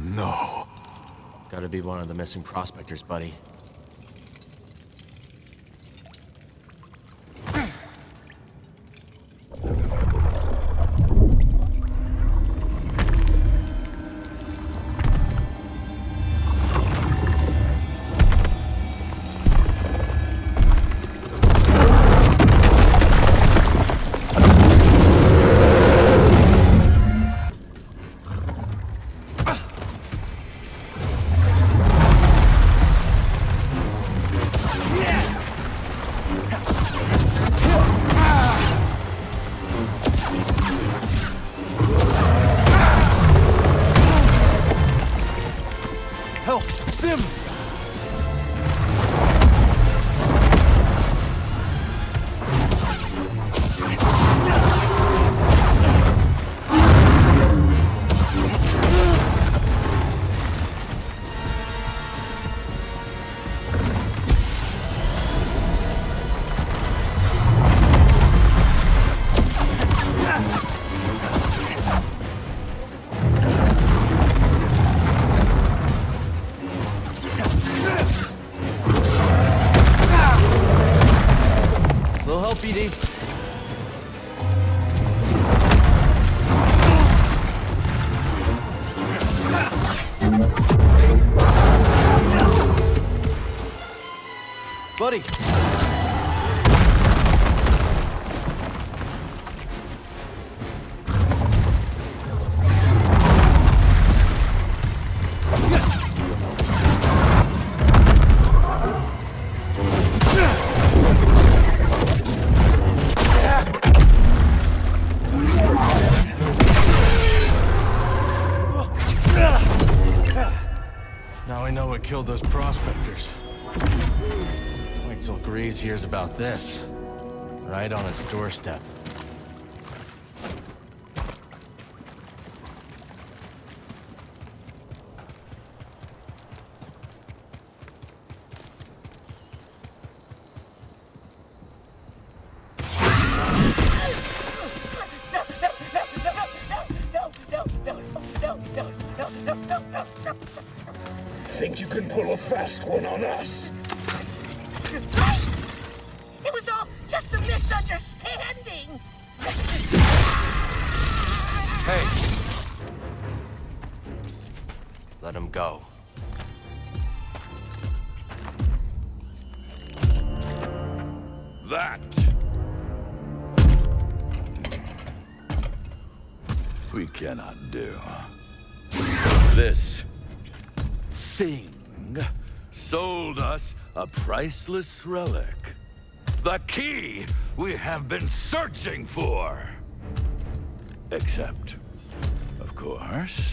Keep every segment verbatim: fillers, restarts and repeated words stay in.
No. Gotta be one of the missing prospectors, buddy. Help! Sim! Little help, B D. Buddy! Now I know what killed those prospectors. Wait till Grease hears about this. Right on his doorstep. Think you can pull a fast one on us? It was all just a misunderstanding! Hey! Let him go. That we cannot do. This thing sold us a priceless relic. The key we have been searching for. Except, of course,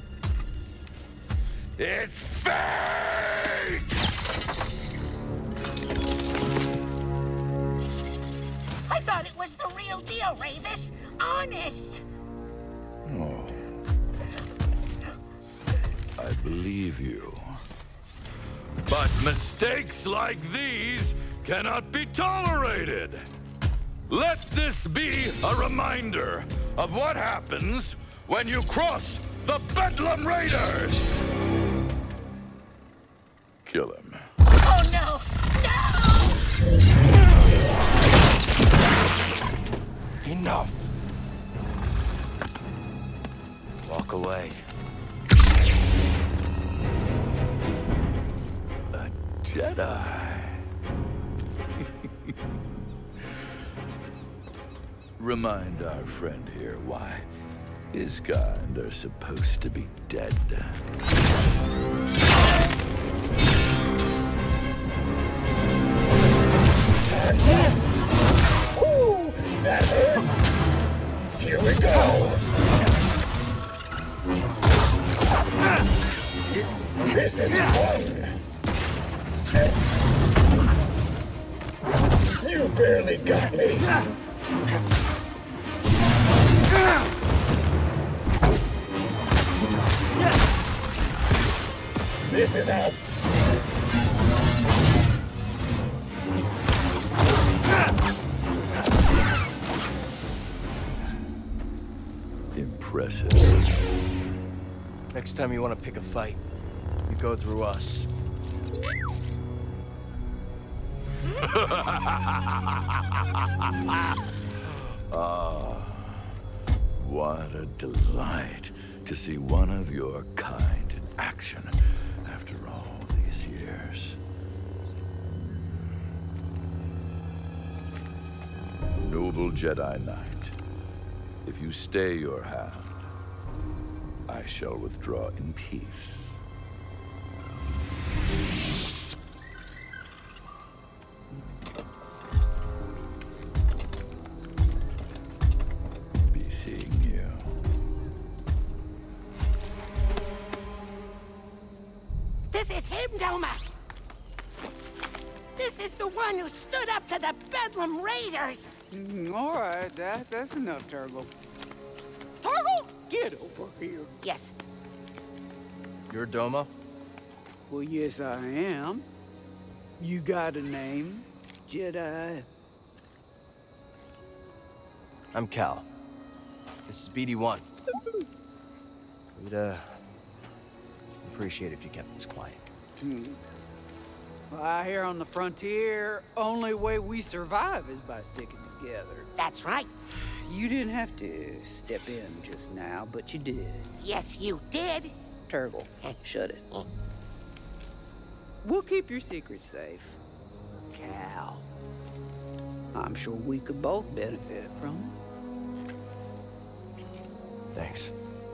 it's fake! I thought it was the real deal, Ravis. Honest. Oh. I believe you. But mistakes like these cannot be tolerated. Let this be a reminder of what happens when you cross the Bedlam Raiders! Kill him. Oh no! No! Enough! Walk away. A Jedi. Remind our friend here why his kind are supposed to be dead. Ooh, that hurt. Here we go. This is fun. You barely got me. This is how. Impressive. Next time you want to pick a fight, you go through us. Ah, what a delight to see one of your kind in action after all these years. Noble Jedi Knight, if you stay your hand, I shall withdraw in peace. Be seeing you. This is him, Doma! This is the one who stood up to the Bedlam Raiders! Mm, all right, that, that's enough, Turgle. Turgle, get over here. Yes. You're Doma? Well, yes, I am. You got a name, Jedi? I'm Cal. This is B D one. We'd, uh... appreciate it if you kept this quiet. Hmm. Well, out here on the frontier, only way we survive is by sticking together. That's right. You didn't have to step in just now, but you did. Yes, you did. Turgle, shut it. We'll keep your secret safe. Cal. I'm sure we could both benefit from it. Thanks.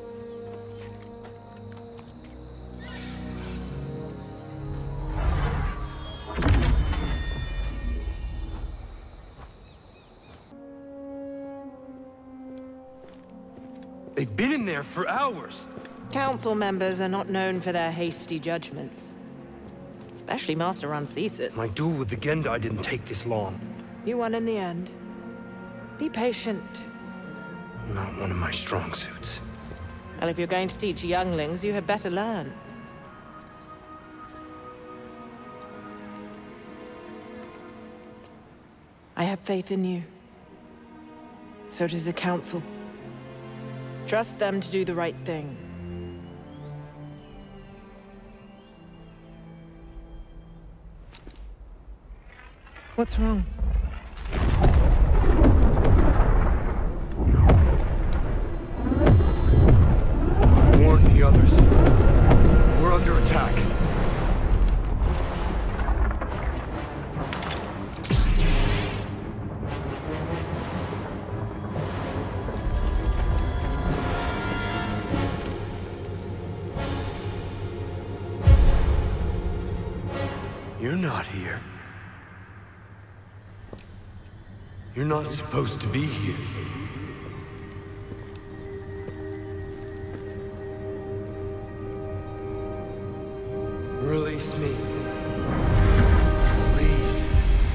They've been in there for hours. Council members are not known for their hasty judgments. Especially Master Rancesis. My duel with the Gendai didn't take this long. You won in the end. Be patient. Not one of my strong suits. Well, if you're going to teach younglings, you had better learn. I have faith in you. So does the Council. Trust them to do the right thing. What's wrong? Warn the others. We're under attack. You're not here. You're not supposed to be here. Release me. Please.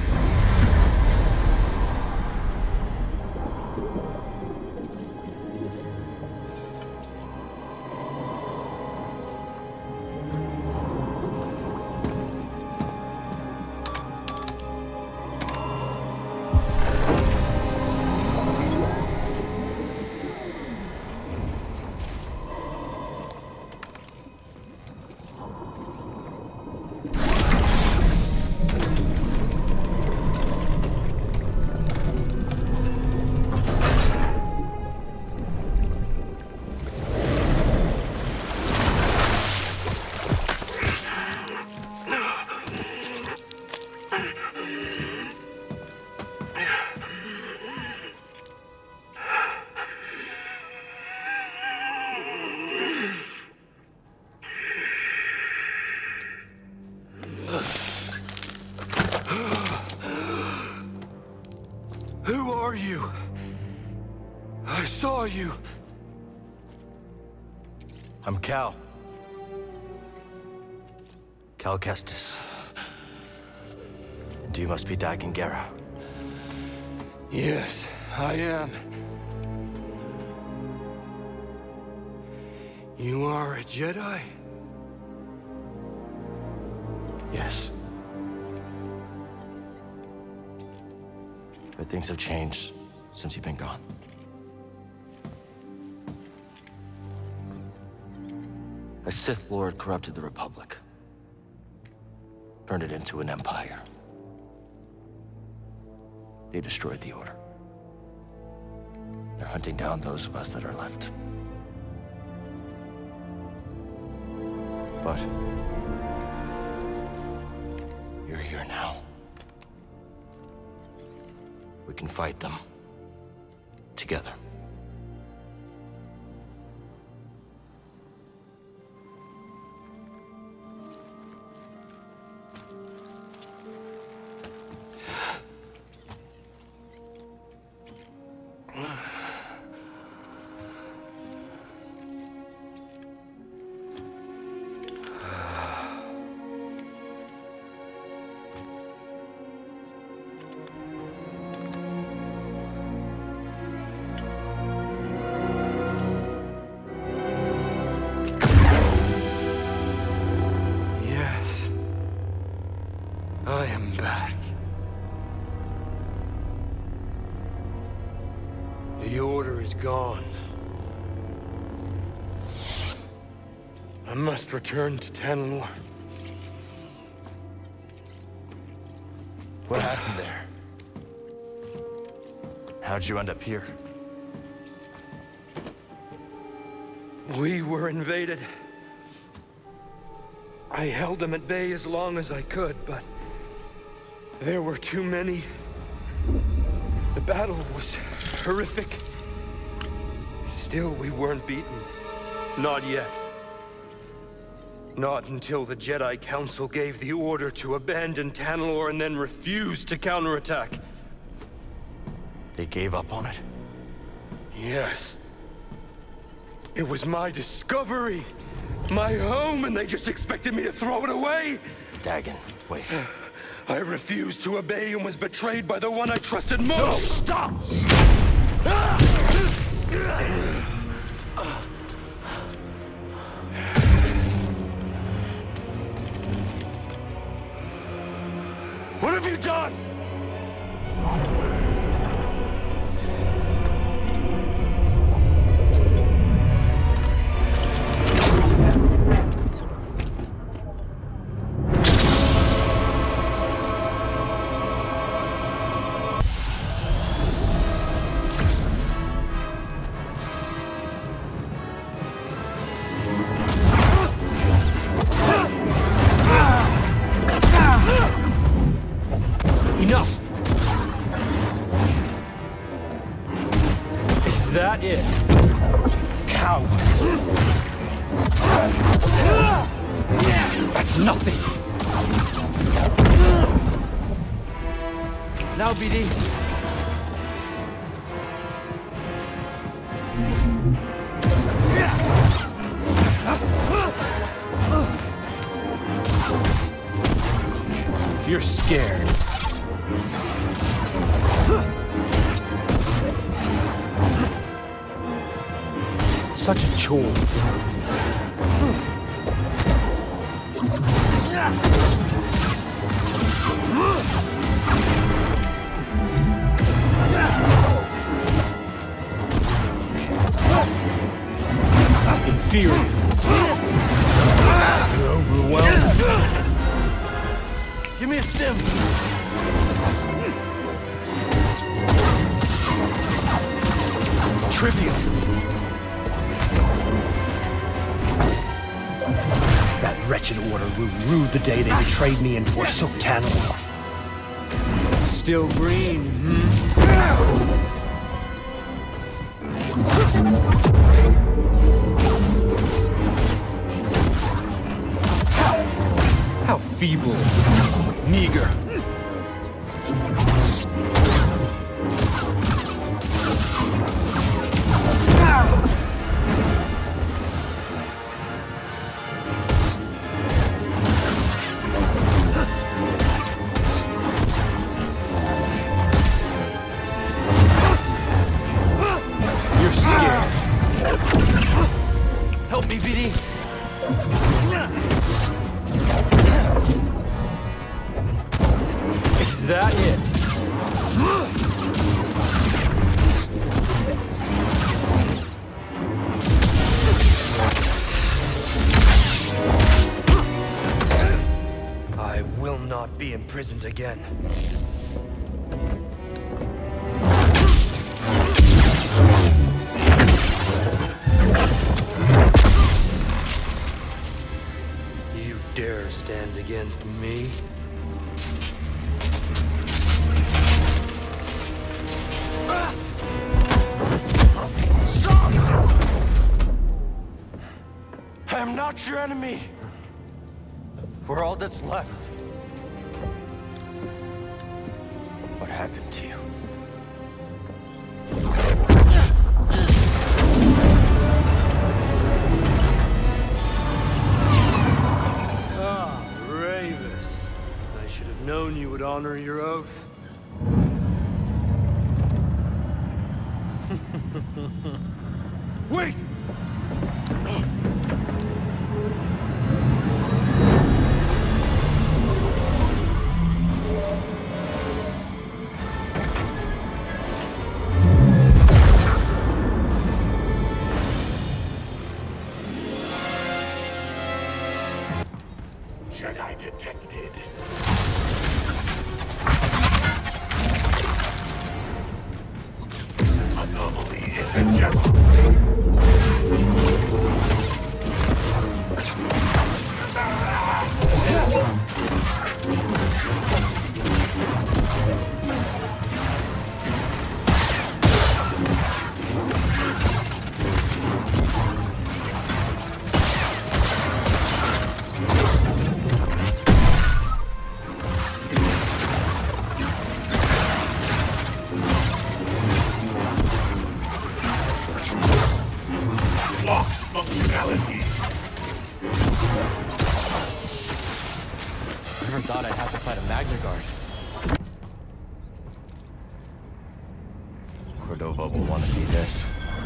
Who are you? I saw you. I'm Cal. Cal Kestis. And you must be Dagan Gera. Yes, I am. You are a Jedi? Yes. But things have changed since you've been gone. A Sith Lord corrupted the Republic. Turned it into an empire. They destroyed the Order. They're hunting down those of us that are left. But you're here now. We can fight them together. I am back. The Order is gone. I must return to Tanalorr. What happened there? How'd you end up here? We were invaded. I held them at bay as long as I could, but there were too many. The battle was horrific. Still, we weren't beaten. Not yet. Not until the Jedi Council gave the order to abandon Tanalorr and then refused to counterattack. They gave up on it? Yes. It was my discovery, my home, and they just expected me to throw it away? Dagan, wait. I refused to obey and was betrayed by the one I trusted most! No, stop! What have you done? Is that it? Coward. That's nothing. Now, B D. You're scared. Such a chore. Inferior. You're overwhelmed. Give me a stim. Trivial. That wretched order will rue the day they betrayed me and forsook Tanalorr. Still green, hmm? How feeble, meager. You're scared. Help me, B D. Is that it? be imprisoned again. You dare stand against me? Stop! I am not your enemy. We're all that's left. What happened to you? Ah, Ravus. I should have known you would honor your oath. Wait! Jedi detected. Anomaly in the Jedi. Lost functionality. Never thought I'd have to fight a Magna Guard. Cordova will want to see this.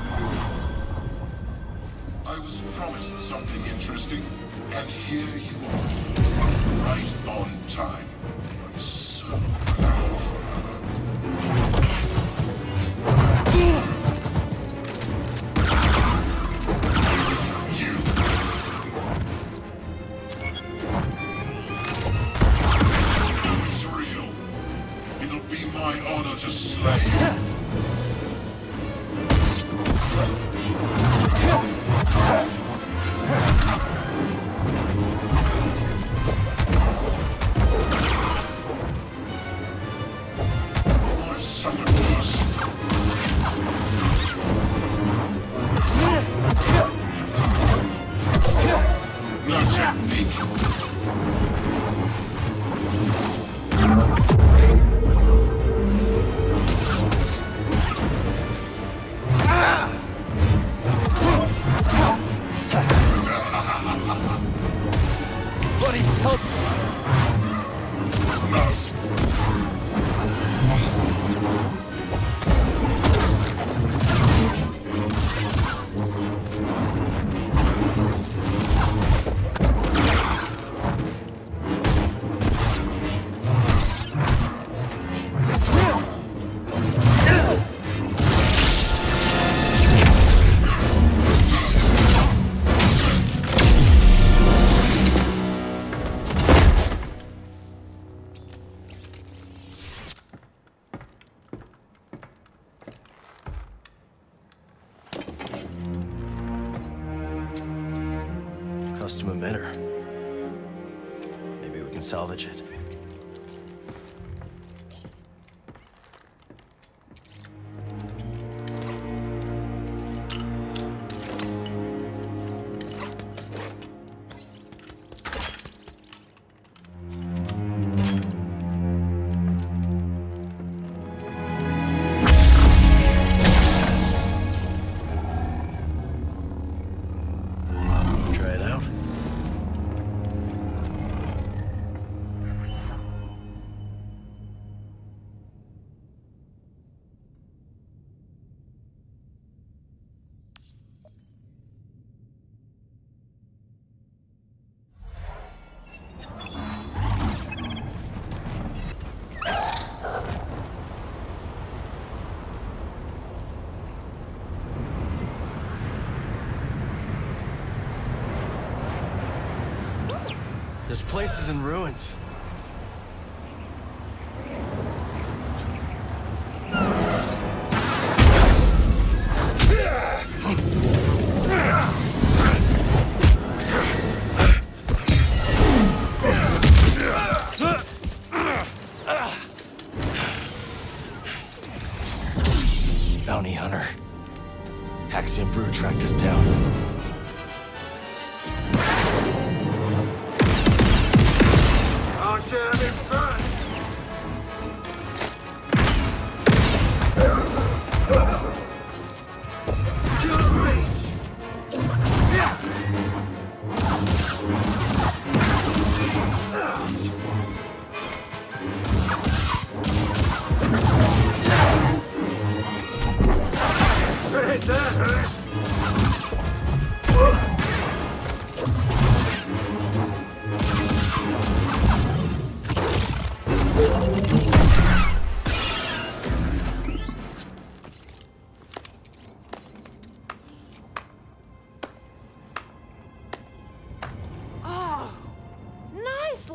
I was promised something interesting, and here you are. Right on time. I'm so proud. You. It's real. It'll be my honor to slay you. Custom emitter. Maybe we can salvage it. Try it out. This place is in ruins.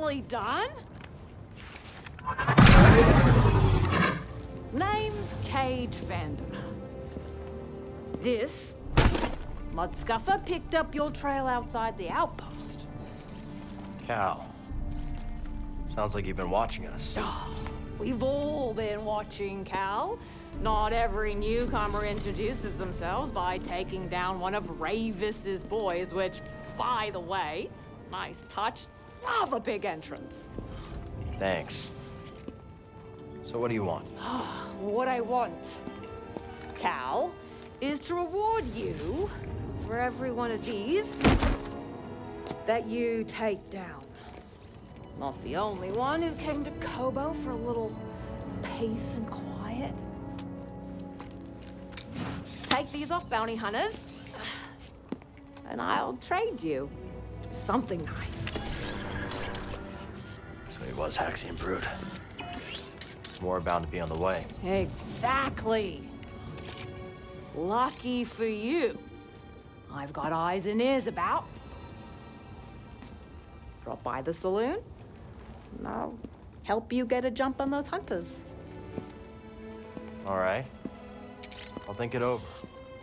nearly done? Name's Cage Vander. This Mudscuffer picked up your trail outside the outpost. Cal. Sounds like you've been watching us. Oh, we've all been watching, Cal. Not every newcomer introduces themselves by taking down one of Ravis's boys, which, by the way, nice touch. Love a big entrance. Thanks. So what do you want? What I want, Cal, is to reward you for every one of these that you take down. Not the only one who came to Koboh for a little peace and quiet. Take these off, bounty hunters, and I'll trade you something nice. So he was Haxion Brood. More bound to be on the way. Exactly. Lucky for you, I've got eyes and ears about. Drop by the saloon, and I'll help you get a jump on those hunters. All right. I'll think it over.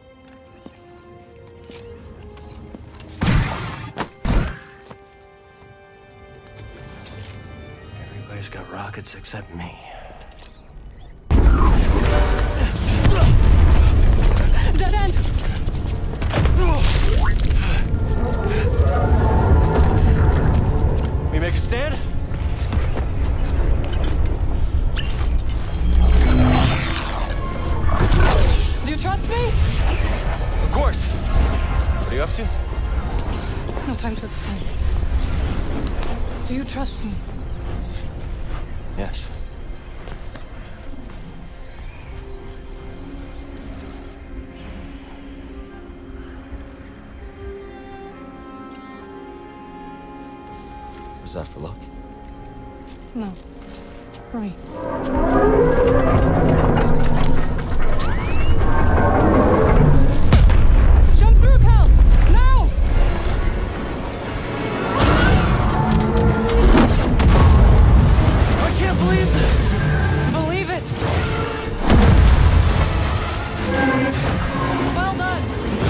Everybody's got rockets except me. Dead end! We make a stand? Do you trust me? Of course. What are you up to? No time to explain. Do you trust me? Yes. Was that for luck? No. Hurry. Jump through, Cal! Now! I can't believe this! Believe it! Well done!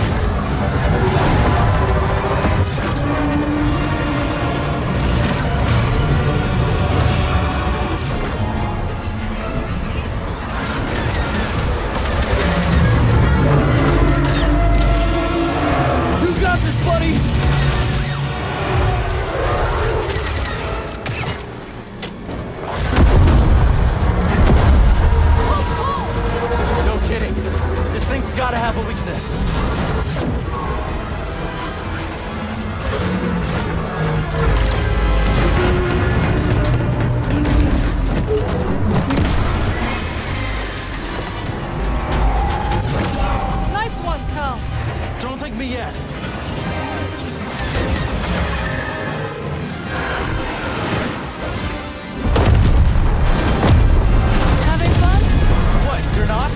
Gotta have a weakness. Nice one, Cal. Don't think me yet. Having fun? What, you're not?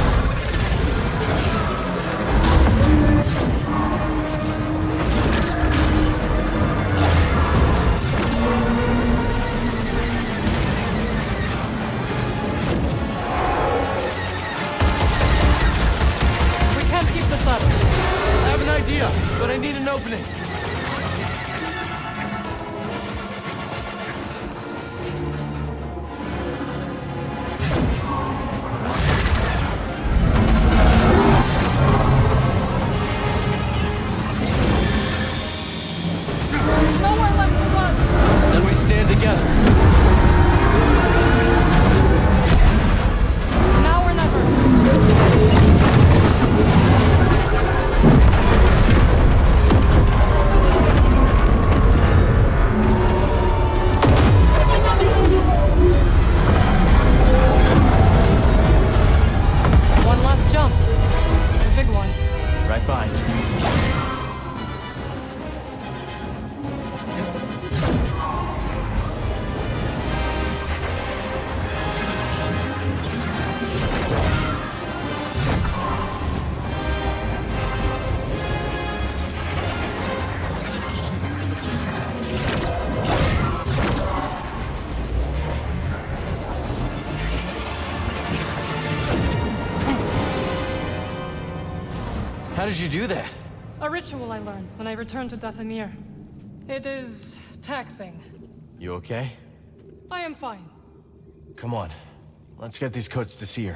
I have an idea, but I need an opening. There's nowhere left to run. Then we stand together. Now or never. did you do that? A ritual I learned when I returned to Dathomir. It is taxing. You okay? I am fine. Come on. Let's get these coats to Seer.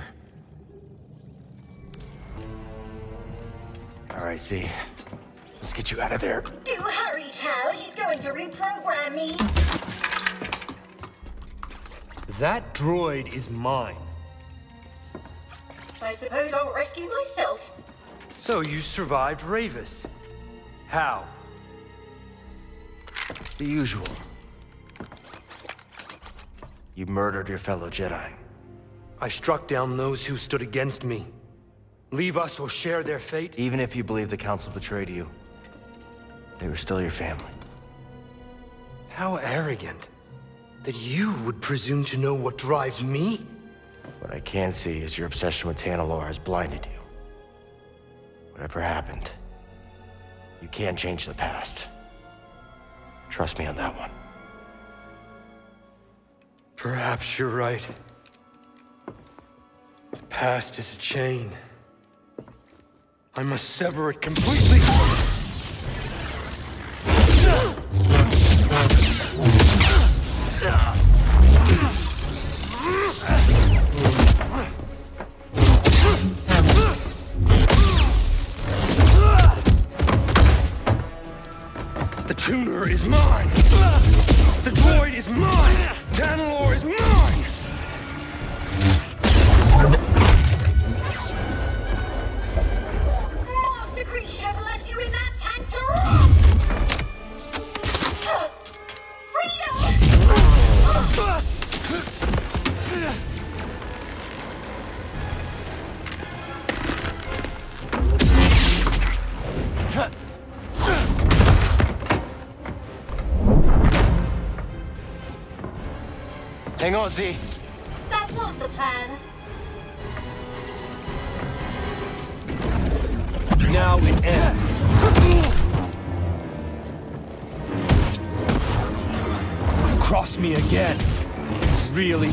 All right, Z. Let's get you out of there. Do hurry, Cal. He's going to reprogram me. That droid is mine. I suppose I'll rescue myself. So you survived Ravis. How? The usual. You murdered your fellow Jedi. I struck down those who stood against me. Leave us or share their fate? Even if you believe the Council betrayed you, they were still your family. How arrogant. That you would presume to know what drives me? What I can see is your obsession with Tanalorr has blinded you. Whatever happened, you can't change the past. Trust me on that one. Perhaps you're right. The past is a chain. I must sever it completely. The tuner is mine! The droid is mine! Tanalorr is mine! Master Creed should have left you in that tank to rot! Hang on, Z. That was the plan. Now it ends. Cross me again. Really?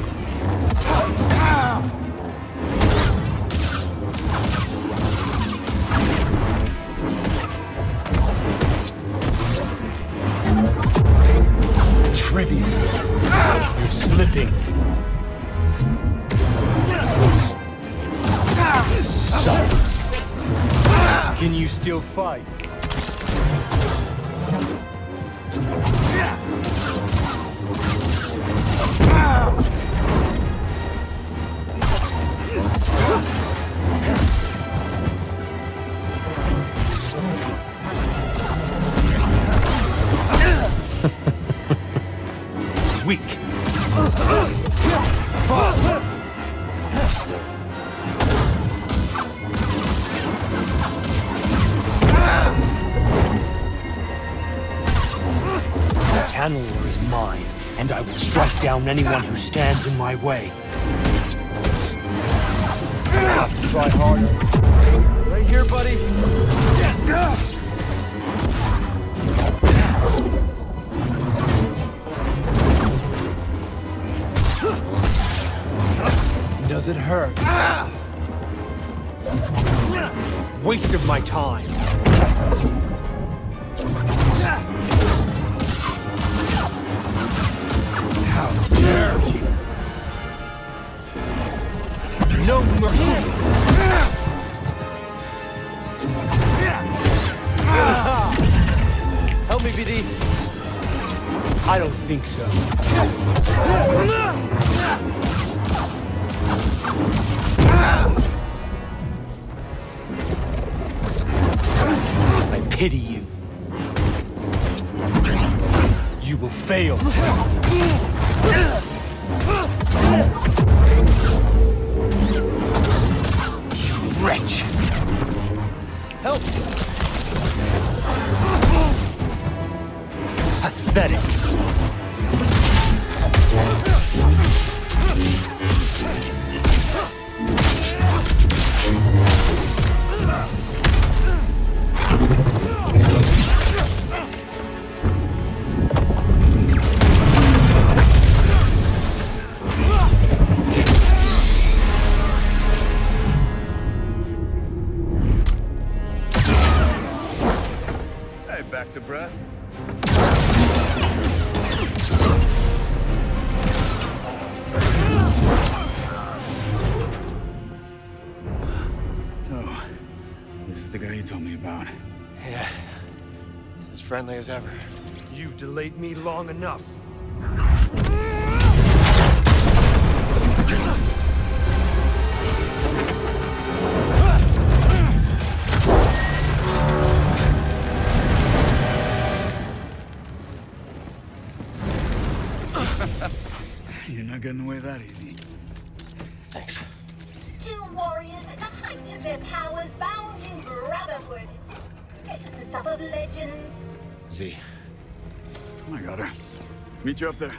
Trivial. You're slipping. Son. Can you still fight? Weak. Tanalorr is mine, and I will strike down anyone who stands in my way. Try harder. Right here, buddy. Does it hurt? Waste of my time. How dare you? No mercy. Help me, B D. I don't think so. I pity you. You will fail. You wretch. Help! Pathetic. get back to breath? So, this is the guy you told me about. Yeah. He's as friendly as ever. You've delayed me long enough. You're not getting away that easy. Thanks. Two warriors at the height of their powers, bound in brotherhood. This is the stuff of legends. Z. I got her. Meet you up there.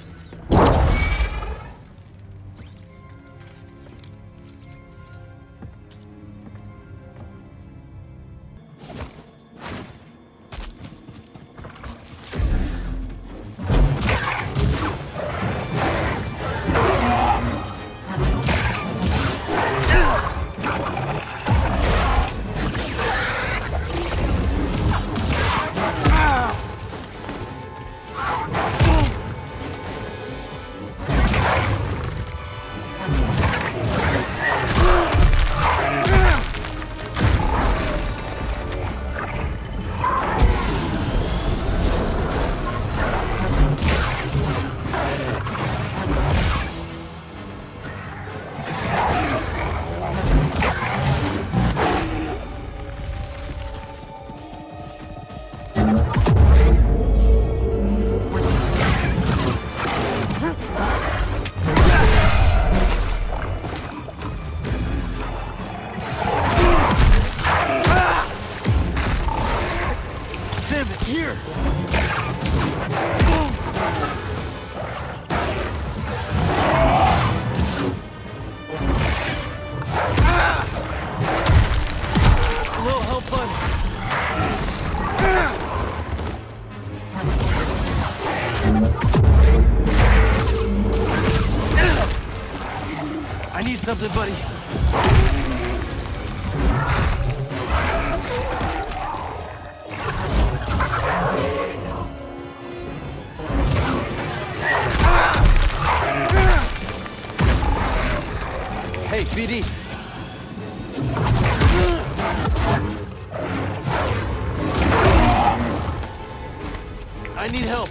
I need something, buddy. Hey, B D. I need help.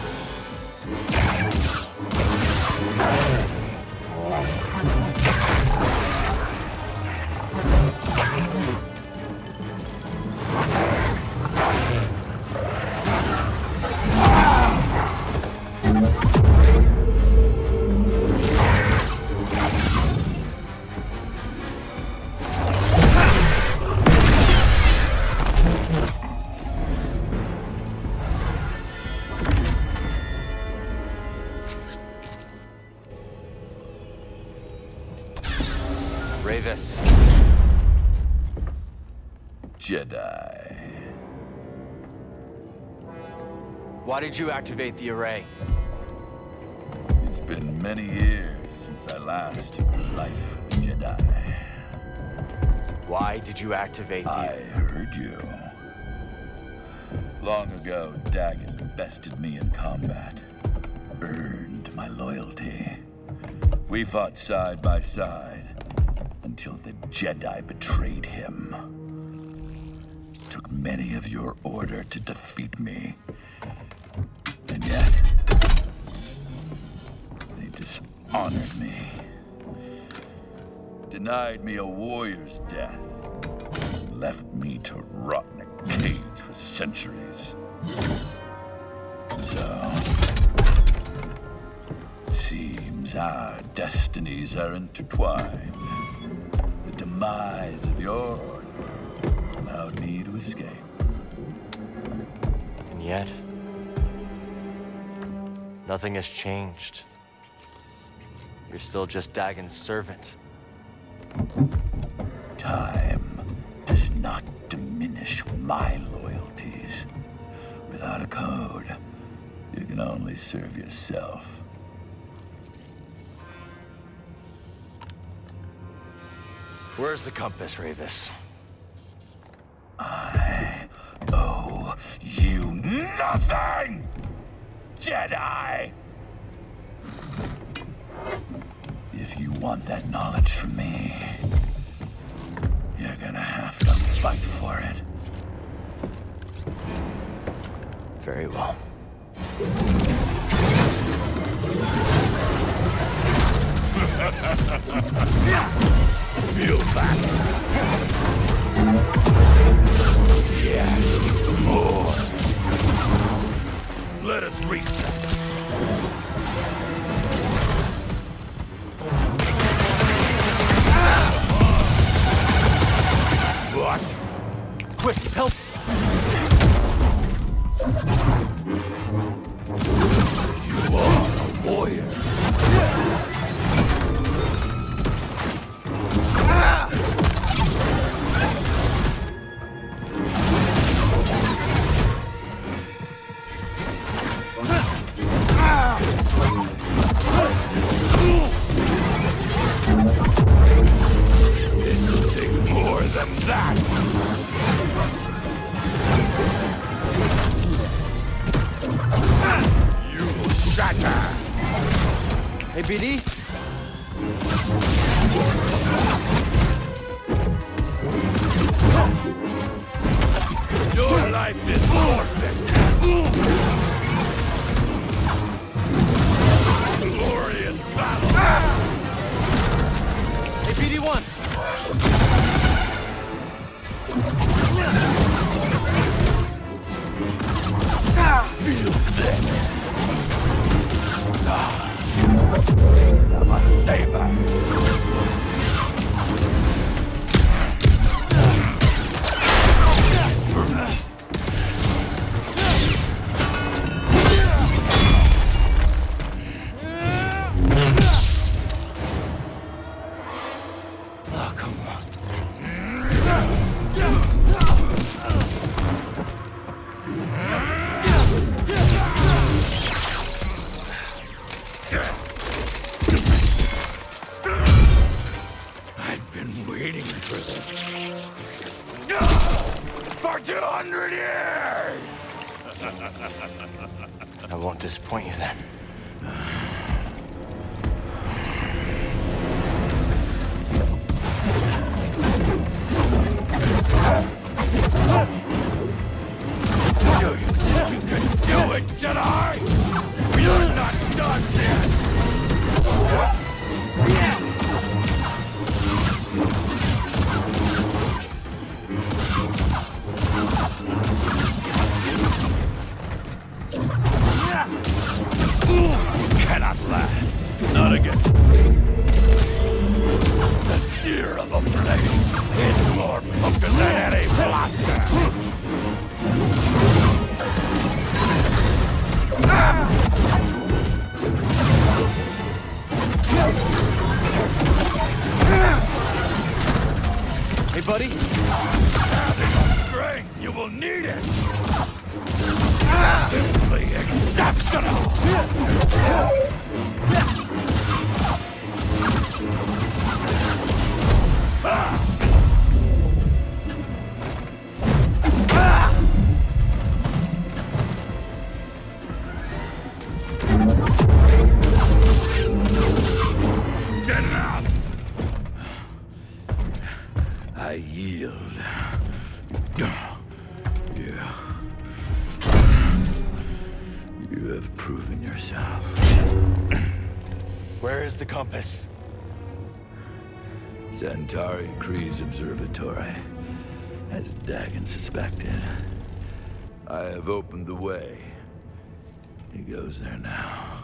Rayvis. Jedi. Why did you activate the array? It's been many years since I last took the life of a Jedi. Why did you activate the... I heard you. Long ago, Dagan bested me in combat. Earned my loyalty. We fought side by side until the Jedi betrayed him. Took many of your order to defeat me. And yet, they dishonored me. Denied me a warrior's death. Left me to rot in a cage for centuries. So, seems our destinies are intertwined. The demise of your order allowed me to escape. And yet, nothing has changed. You're still just Dagan's servant. Time does not diminish my loyalties. Without a code, you can only serve yourself. Where's the compass, Rayvis? I owe You nothing! Jedi! If you want that knowledge from me, you're gonna have to fight for it. Very well. Feel that? Yes, more. Let us reset. What? Quick, help! You are a warrior. It'll take more than that. You will shatter. Hey, B D? Your life is forfeit. Glorious battle. Hey, B D one! Feel this. I'm a saber. Oh, come on. I've been waiting for this for two hundred years! I won't disappoint you then. Do you think you can do it, Jedi? You're not done yet! Cannot last. Not again. The sear of a blade is more potent than any blaster. Hey, buddy? Having strength, you will need it. Simply exceptional. Ah. I yield. Yeah. You have proven yourself. Where is the compass? Centauri Kree's observatory, as Dagan suspected. I have opened the way. He goes there now.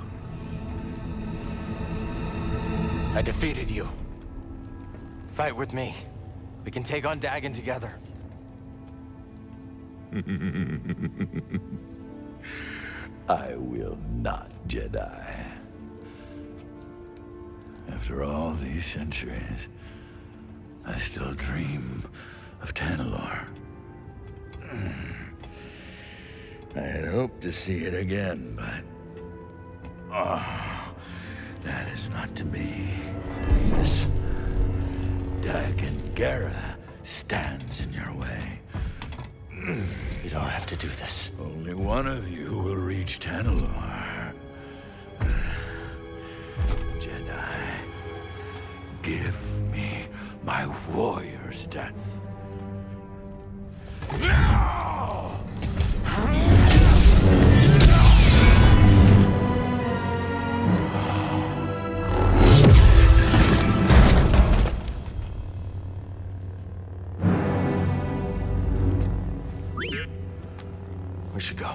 I defeated you. Fight with me. We can take on Dagan together. I will not, Jedi. After all these centuries, I still dream of Tanalorr. I had hoped to see it again, but... Oh, that is not to be. This Dagan Gera stands in your way. You don't have to do this. Only one of you will reach Tanalorr. Jedi, give me my warrior's death. Now! We should go.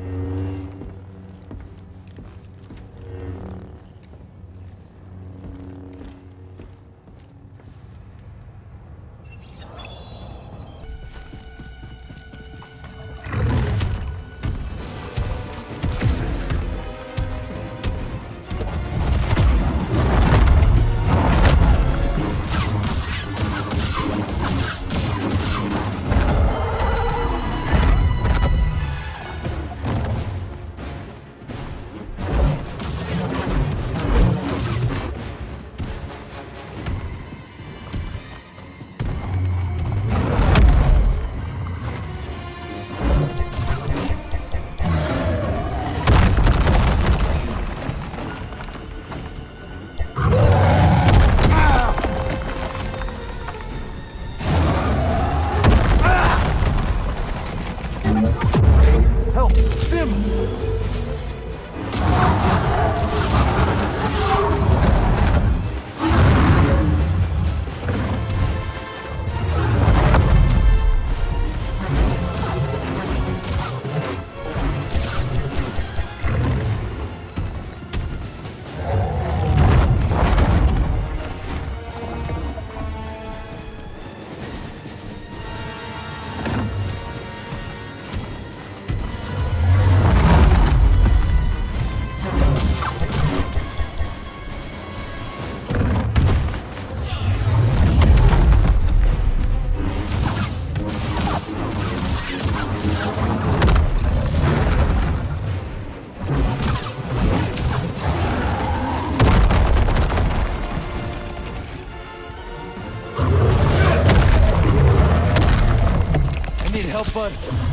Help, bud.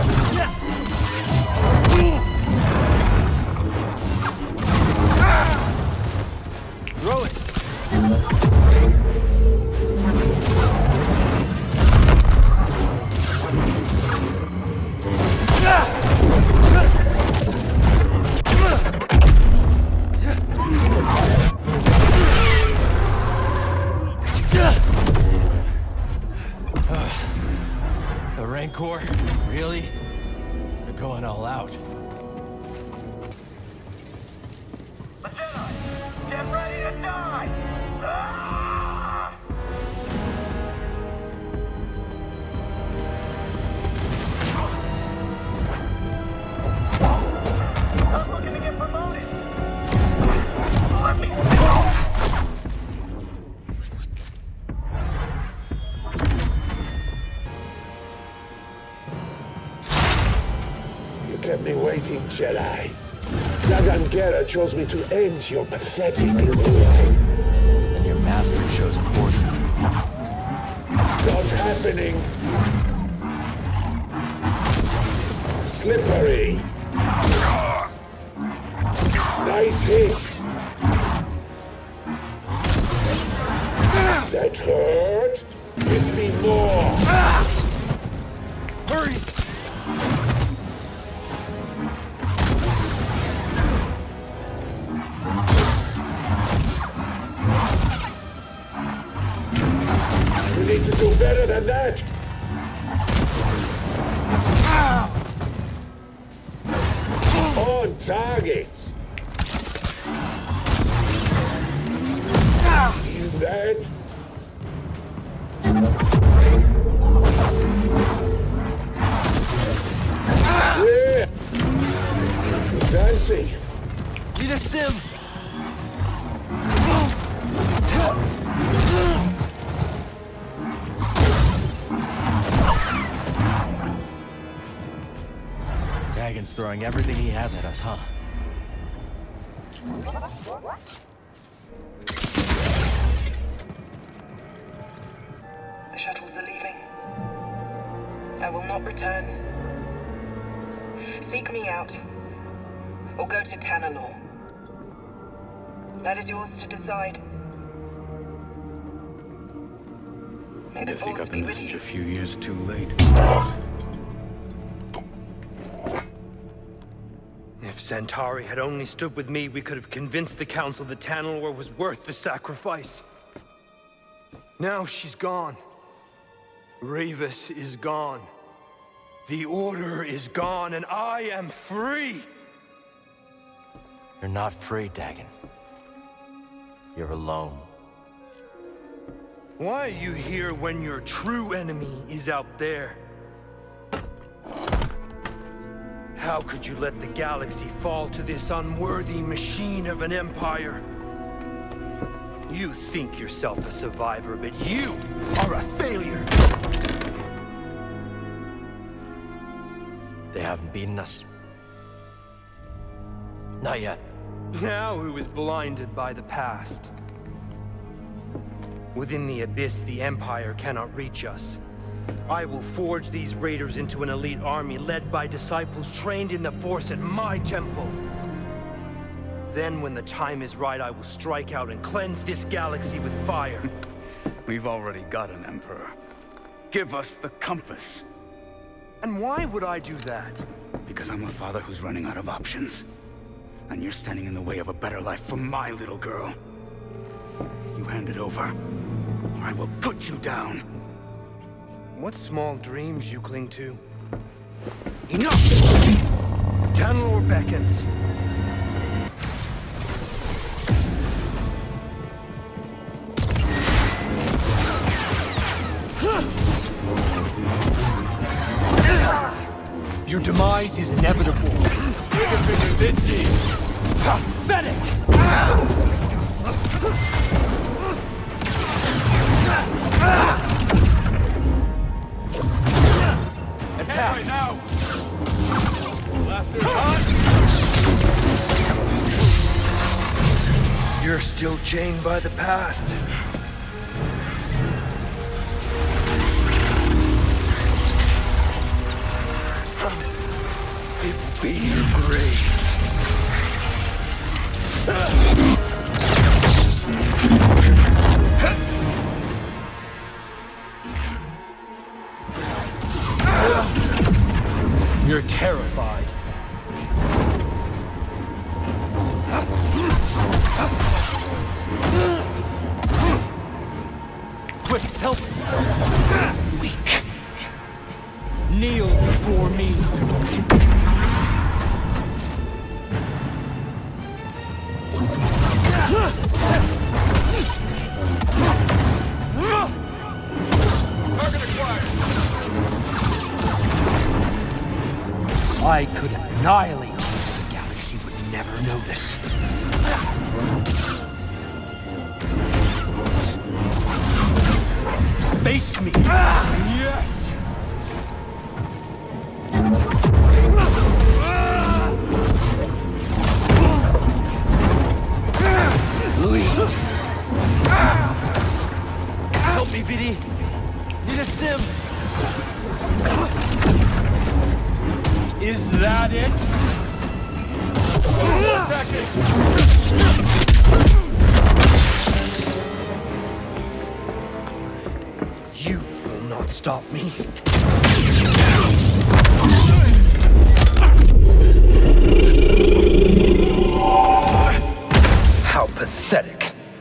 Throw it. The Rancor? Really? They're going all out. The Jedi! Get ready to die! Ah! I'm looking to get promoted! Let me go! Kept me waiting, Jedi. Dagan Gera chose me to end your pathetic little life. And your master chose poison. Not happening. Slippery. Nice hit. That hurt. Give me more. Hurry! You need to do better than that. On target. Is that? Yeah. Dancing. Need a sim. Dagan's throwing everything he has at us, huh? The shuttles are leaving. I will not return. could seek me out, or go to Tanalorr. That is yours to decide. May the Guess he Force got the be with message you. a few years too late. If Centauri had only stood with me, we could have convinced the Council that Tanalorr was worth the sacrifice. Now she's gone. Rayvis is gone. The Order is gone, and I am free! You're not free, Dagan. You're alone. Why are you here when your true enemy is out there? How could you let the galaxy fall to this unworthy machine of an empire? You think yourself a survivor, but you are a failure! They haven't beaten us. Not yet. Now who is blinded by the past? Within the Abyss, the Empire cannot reach us. I will forge these raiders into an elite army led by disciples trained in the Force at my temple. Then, when the time is right, I will strike out and cleanse this galaxy with fire. We've already got an Emperor. Give us the compass. And why would I do that? Because I'm a father who's running out of options. And you're standing in the way of a better life for my little girl. You hand it over, or I will put you down. What small dreams you cling to. Enough! Tanalorr beckons. Your demise is inevitable. Fingers itchy. Pathetic! Attack! Right now! Blaster's hot! You're still chained by the past. It will be your grave. You're terrified. Quick, help! Weak. Kneel before me. Target acquired. I could annihilate you. The galaxy would never notice. Face me! Yes! Lead! Help me, B D! Need a sim! Is that it? Attack it! You will not stop me. How pathetic.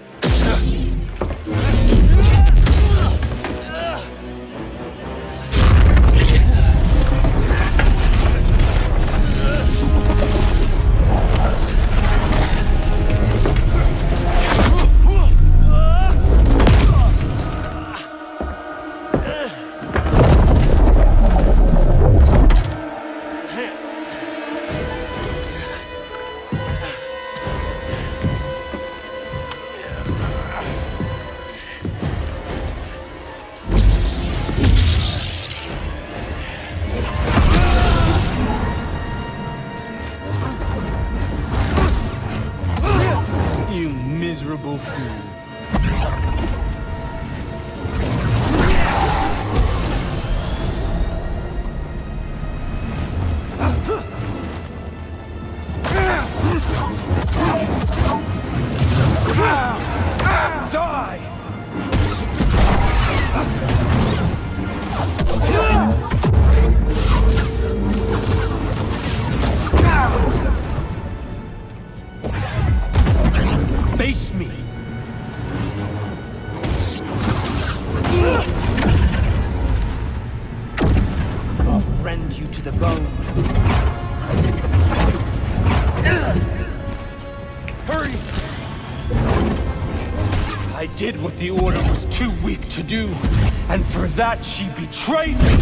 You miserable fool. Face me! I'll rend you to the bone. Hurry! I did what the Order was too weak to do, and for that she betrayed me!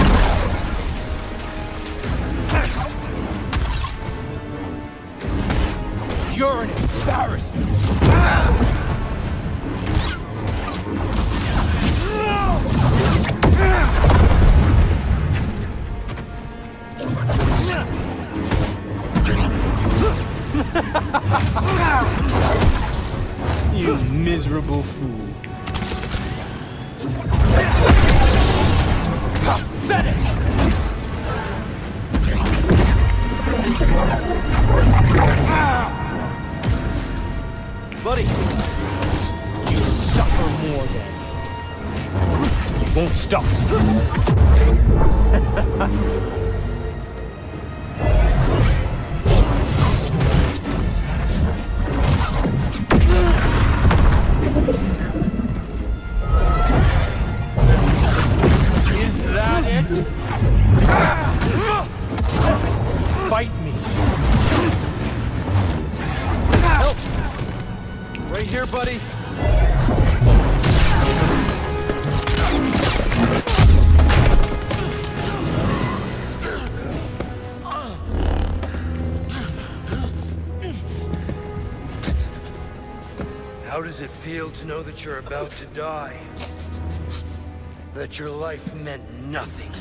You're an embarrassment! You miserable fool. Pathetic! Buddy! You suffer more then. You won't stop. Is that it? Fight me. Help! Right here, buddy. How does it feel to know that you're about to die? That your life meant nothing?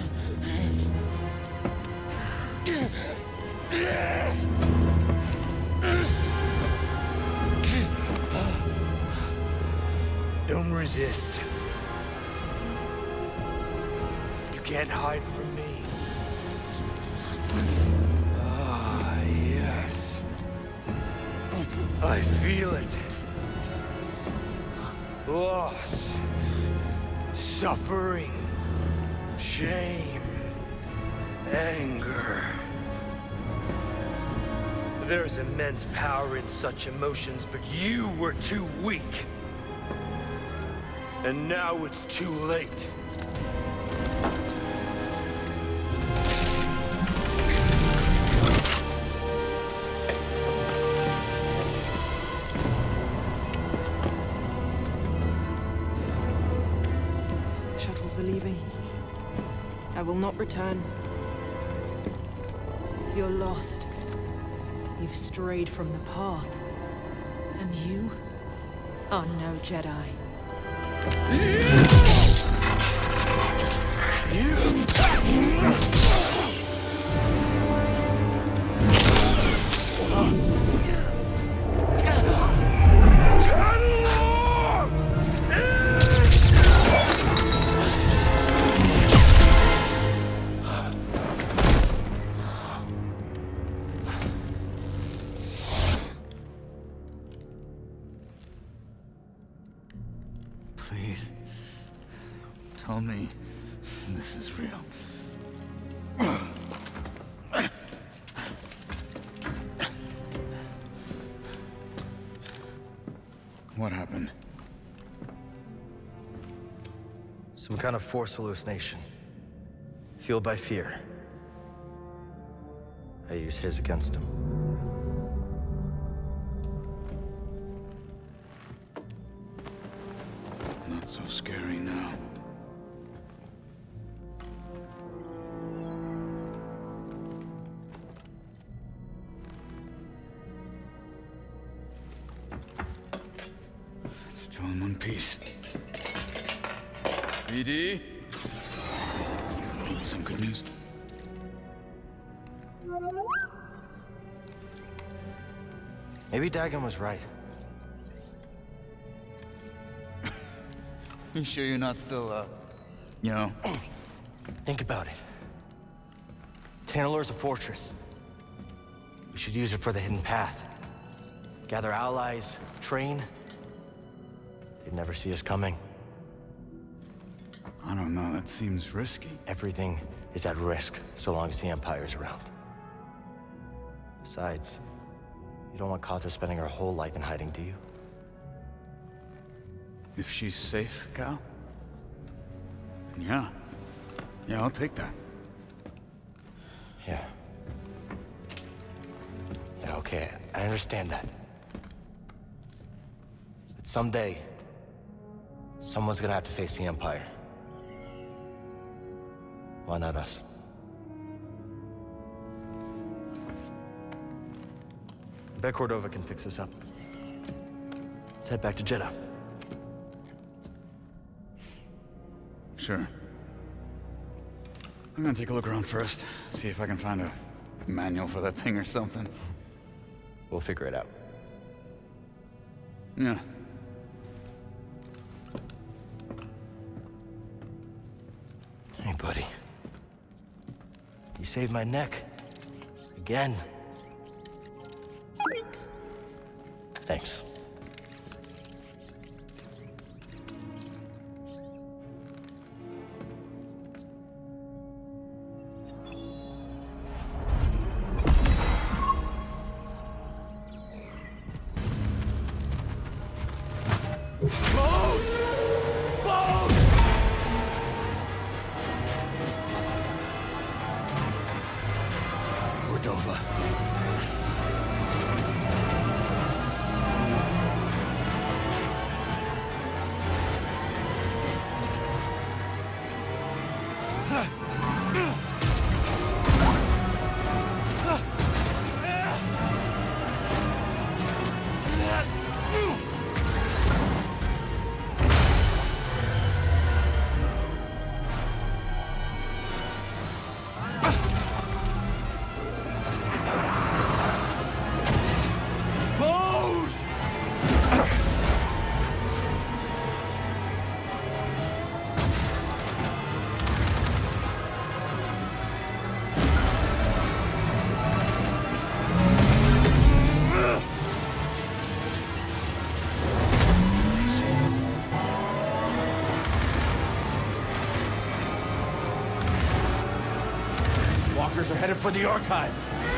Don't resist. You can't hide from me. Ah, yes. I feel it. Loss, suffering, shame, anger. There's immense power in such emotions, but you were too weak. And now it's too late. Shuttles are leaving. I will not return. You're lost. You've strayed from the path. And you are no Jedi. Please, tell me this is real. What happened? Some kind of force hallucination. Fueled by fear. I use his against him. Not so scary now. Still in one piece. B D? Some good news. Maybe Dagan was right. You sure you're not still, uh, you know? Think about it. Tanalor's a fortress. We should use it for the hidden path. Gather allies, train. They'd never see us coming. I don't know, that seems risky. Everything is at risk so long as the Empire's around. Besides, you don't want Kata spending her whole life in hiding, do you? If she's safe, Cal? Yeah. Yeah, I'll take that. Yeah. Yeah, okay, I understand that. But someday, someone's gonna have to face the Empire. Why not us? I bet Cordova can fix this up. Let's head back to Jeddah. Sure. I'm gonna take a look around first, see if I can find a manual for that thing or something. We'll figure it out. Yeah. Hey, buddy. You saved my neck. Again. Thanks. Cordova. Walkers are headed for the Archive.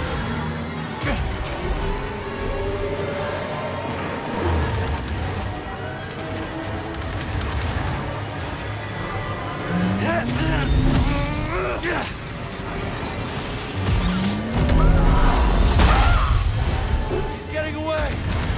He's getting away.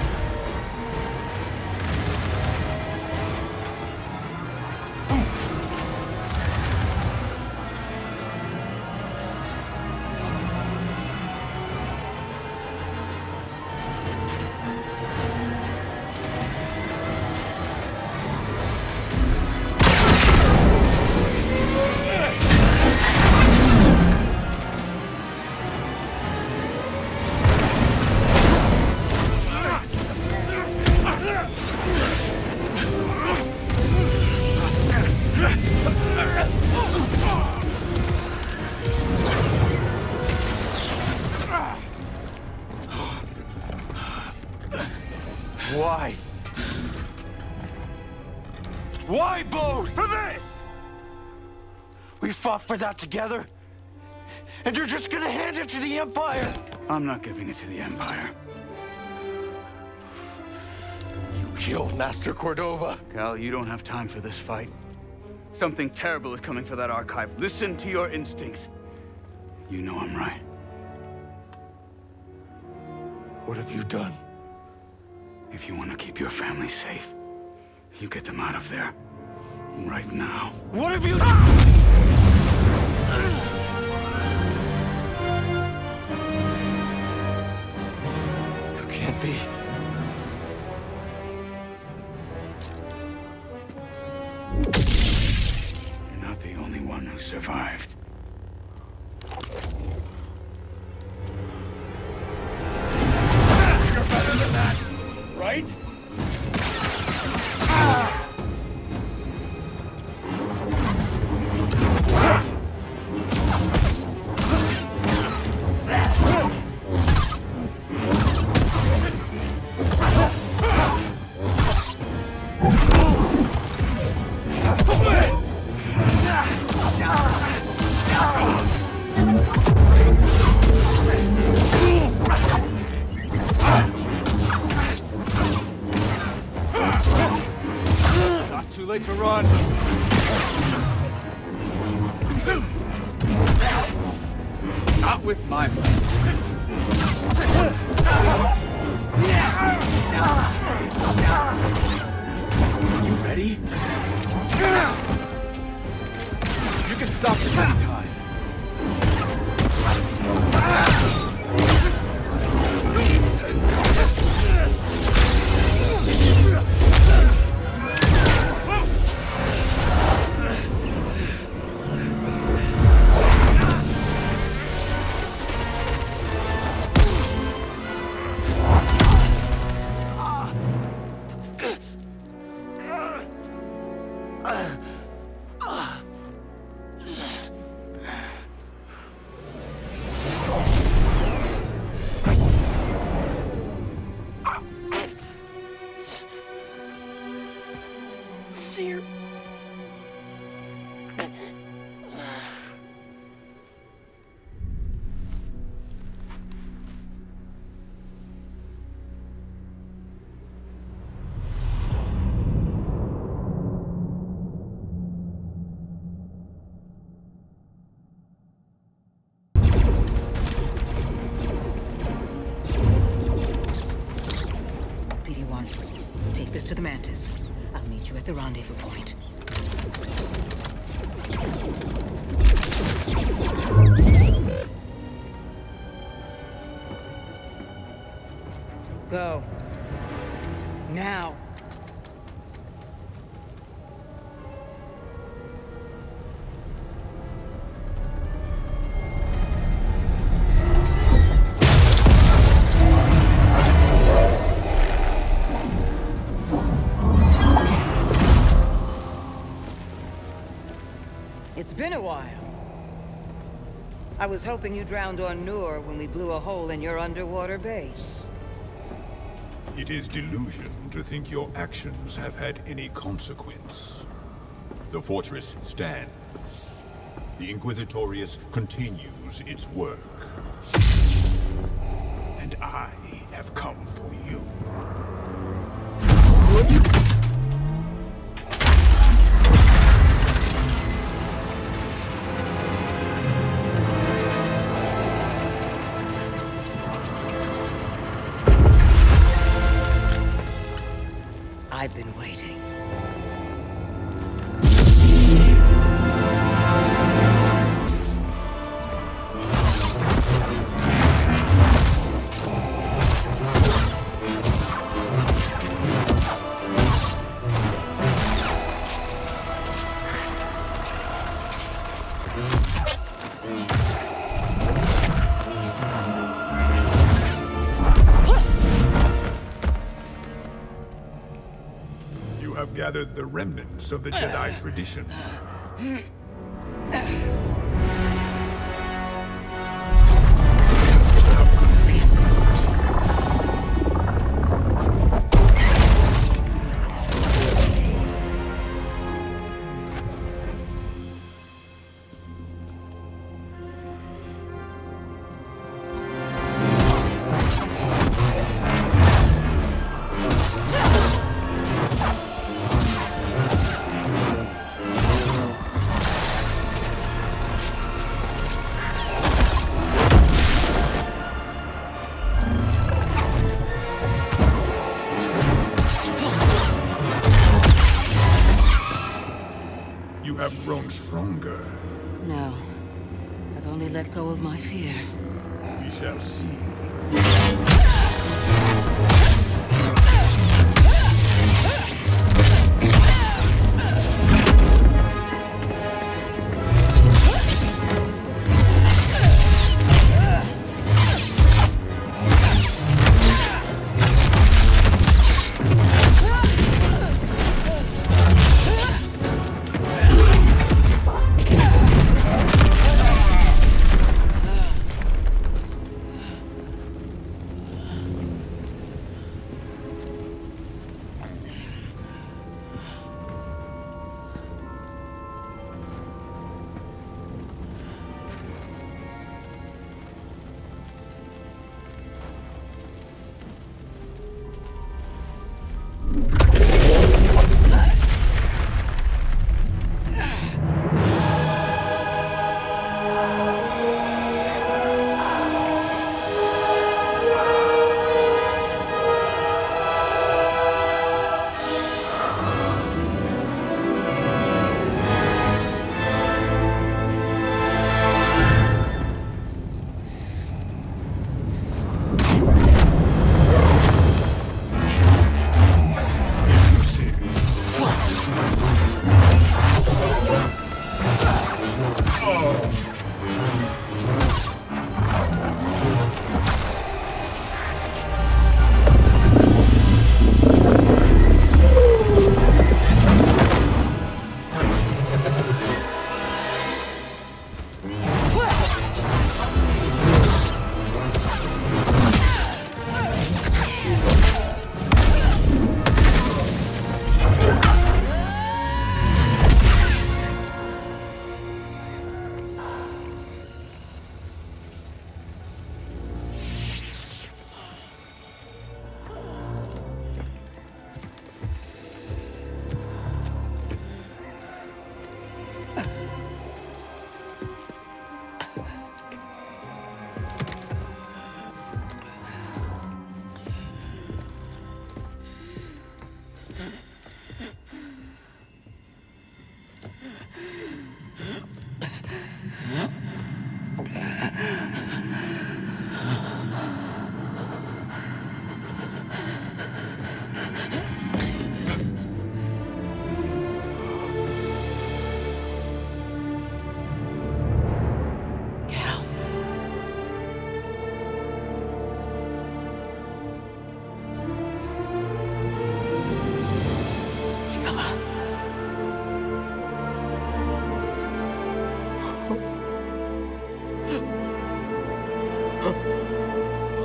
Why? Why, Bode? For this! We fought for that together, and you're just gonna hand it to the Empire! I'm not giving it to the Empire. You killed Master Cordova. Cal, you don't have time for this fight. Something terrible is coming for that Archive. Listen to your instincts. You know I'm right. What have you done? If you want to keep your family safe, you get them out of there. Right now. What have you done? You can't be. You're not the only one who survived. You're better than that, right? Ah! us to the Mantis. I'll meet you at the rendezvous point. Go. Now. It's been a while. I was hoping you drowned on Nur when we blew a hole in your underwater base. It is delusion to think your actions have had any consequence. The fortress stands. The Inquisitorius continues its work. And I have come for you. I've been waiting. Gathered the remnants of the Jedi tradition. Have grown stronger. No. I've only let go of my fear. We shall see.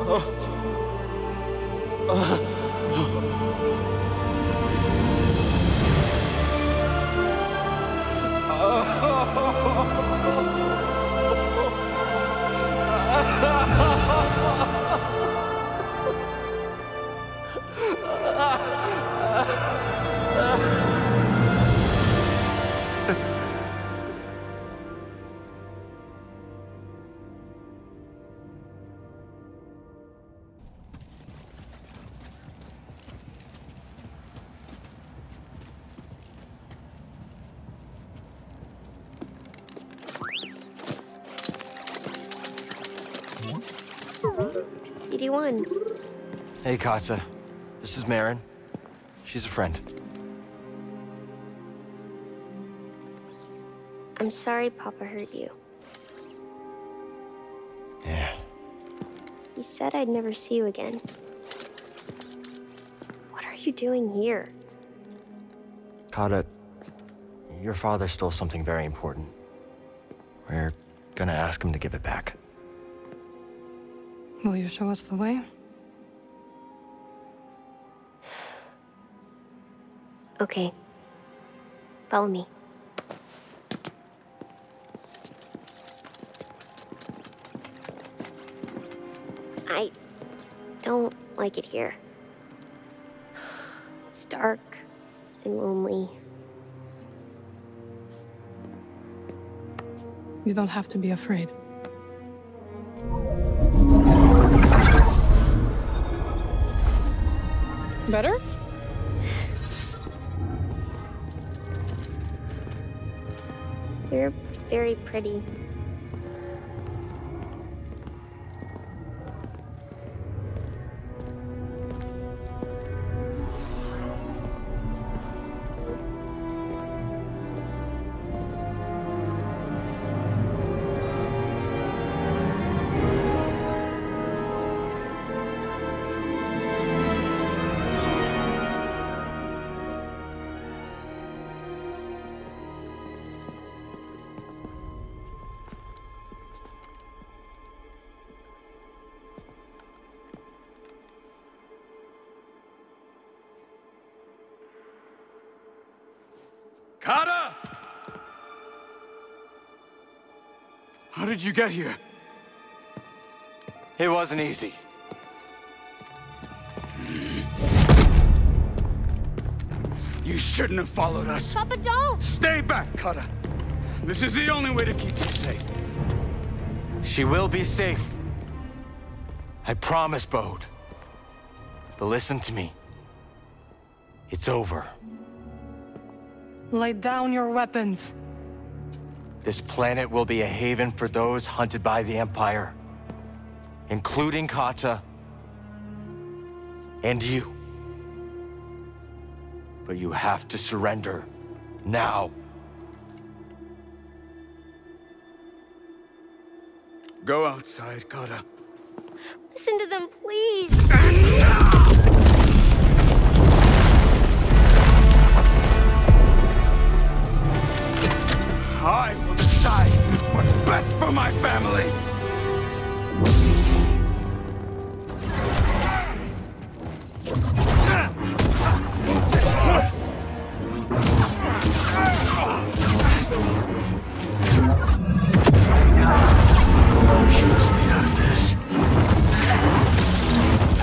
B D one. Hey, Kata. This is Merrin. She's a friend. I'm sorry Papa hurt you. Yeah. He said I'd never see you again. What are you doing here? Kata, your father stole something very important. We're gonna ask him to give it back. Will you show us the way? Okay. Follow me. I don't like it here. It's dark and lonely. You don't have to be afraid. Better? You're very pretty. Kata! How did you get here? It wasn't easy. You shouldn't have followed us. Papa, don't! Stay back, Kata. This is the only way to keep you safe. She will be safe. I promise, Bode. But listen to me. It's over. Lay down your weapons. This planet will be a haven for those hunted by the Empire, including Kata and you. But you have to surrender now. Go outside, Kata. Listen to them, please. I will decide what's best for my family. You should have stayed out of this.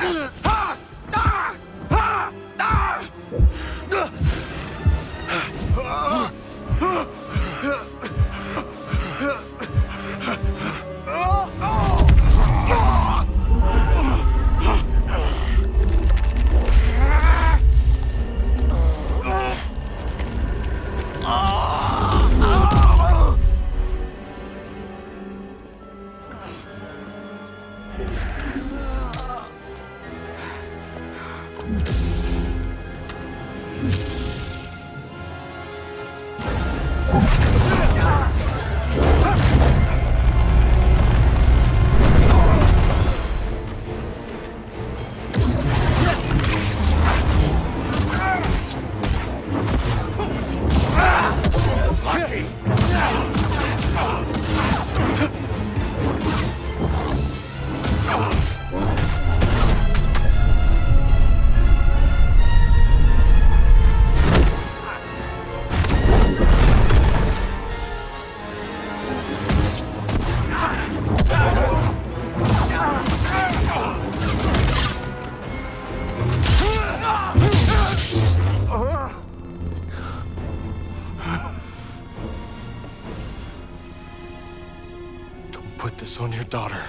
On your daughter.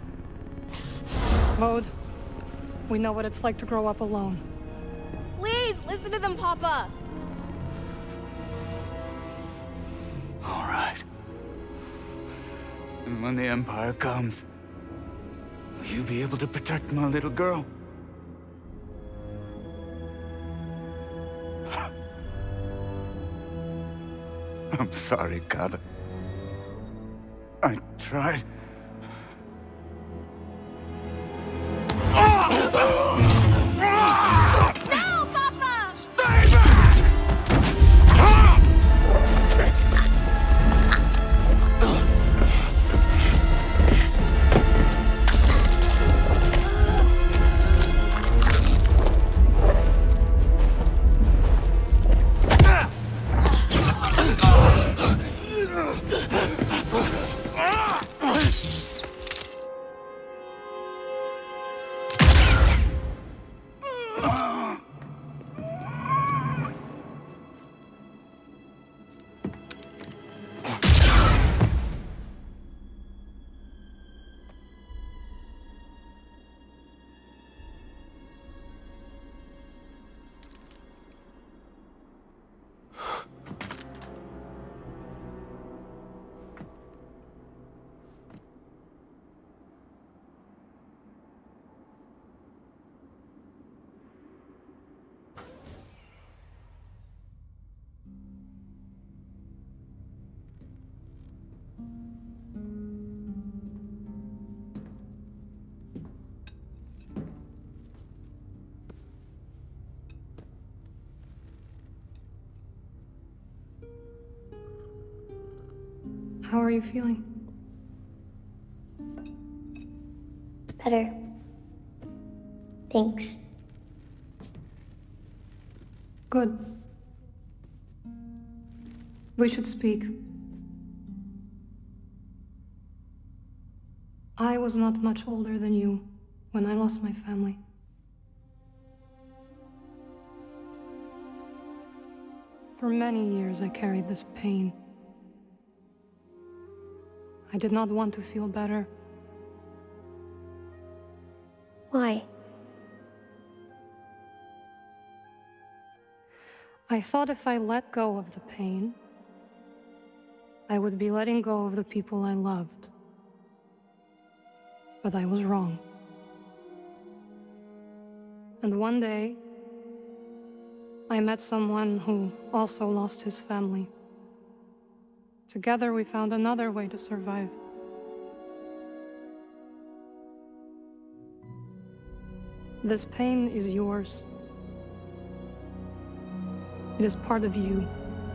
Maud, we know what it's like to grow up alone. Please, listen to them, Papa! All right. And when the Empire comes, will you be able to protect my little girl? I'm sorry, Kata. I tried. No, Papa! Stay back! How are you feeling? Better. Thanks. Good. We should speak. I was not much older than you when I lost my family. For many years I carried this pain. I did not want to feel better. Why? I thought if I let go of the pain, I would be letting go of the people I loved. But I was wrong. And one day, I met someone who also lost his family. Together we found another way to survive. This pain is yours. It is part of you.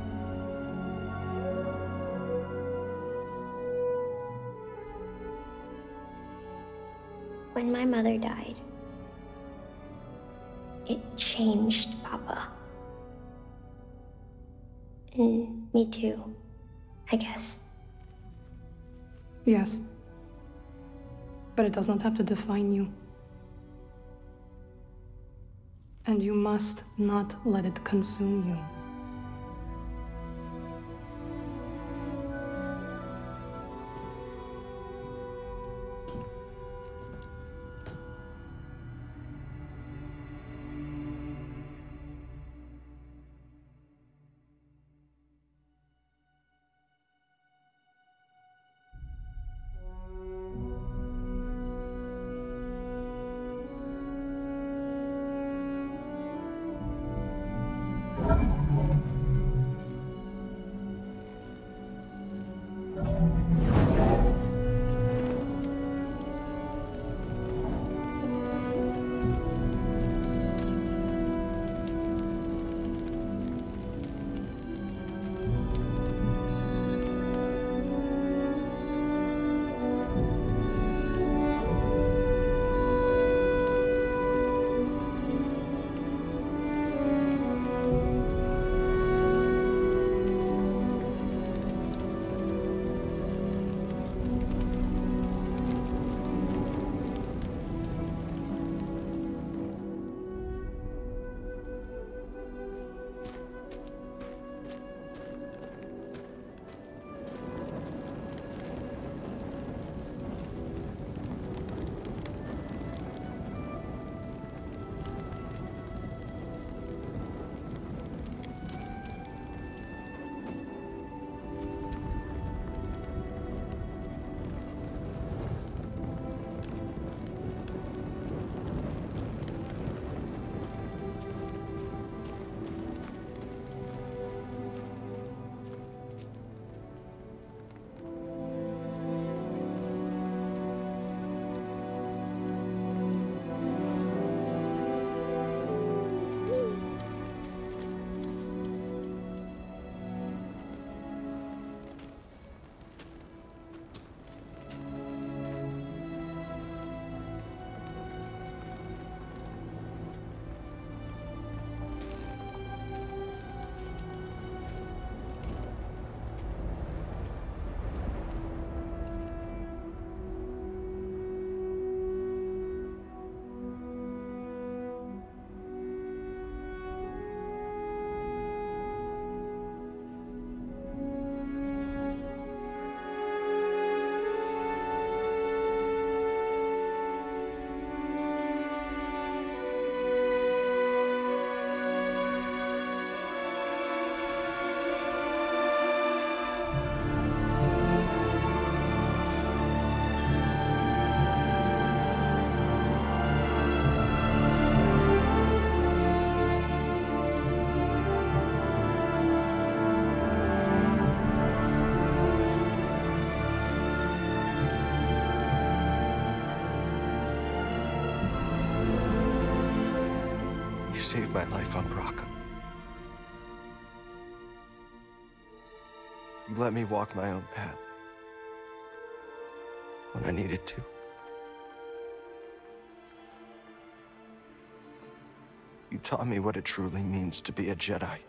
When my mother died, it changed Papa. And me too, I guess. Yes. But it does not have to define you. And you must not let it consume you. Saved my life on Bracca. You let me walk my own path when I needed to. You taught me what it truly means to be a Jedi.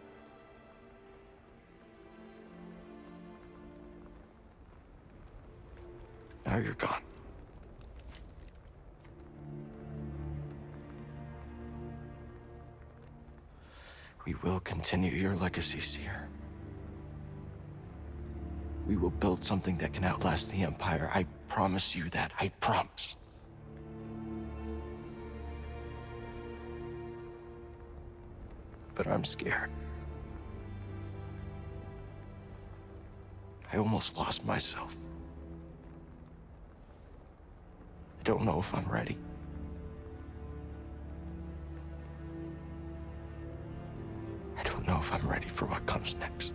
Now you're gone. We will continue your legacy, Seer. We will build something that can outlast the Empire. I promise you that. I promise. But I'm scared. I almost lost myself. I don't know if I'm ready. I don't know if I'm ready for what comes next.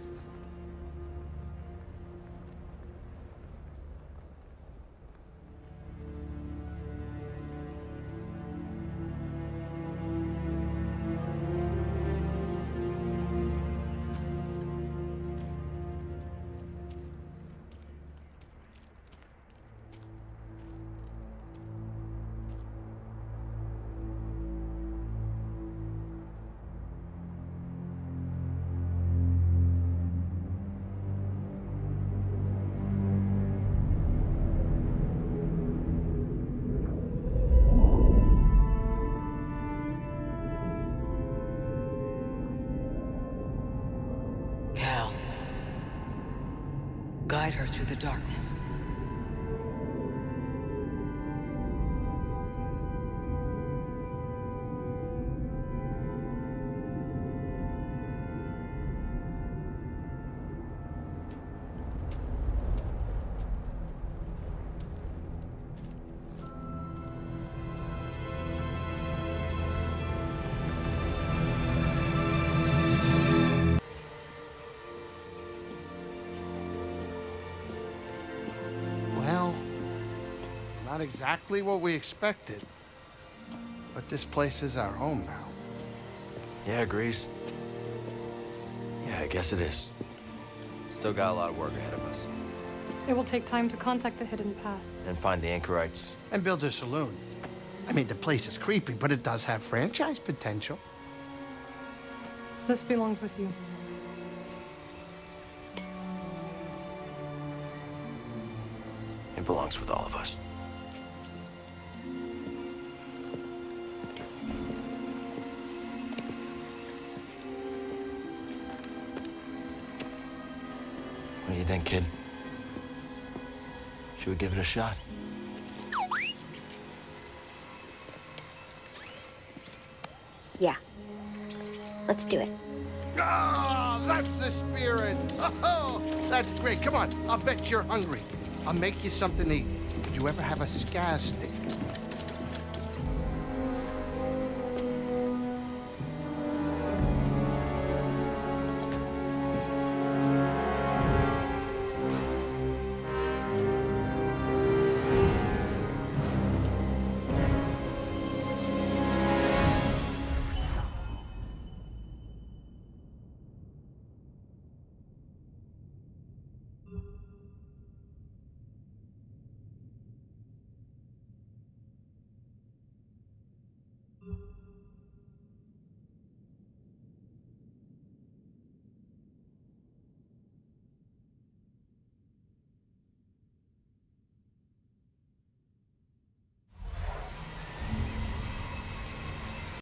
guide her through the darkness. Not exactly what we expected. But this place is our home now. Yeah, Grease. Yeah, I guess it is. Still got a lot of work ahead of us. It will take time to contact the Hidden Path. And find the anchorites. And build a saloon. I mean, the place is creepy, but it does have franchise potential. This belongs with you. It belongs with all of us. What do you think, kid? Should we give it a shot? Yeah. Let's do it. Ah, that's the spirit. Oh, that's great. Come on, I'll bet you're hungry. I'll make you something to eat. Did you ever have a scaz stick?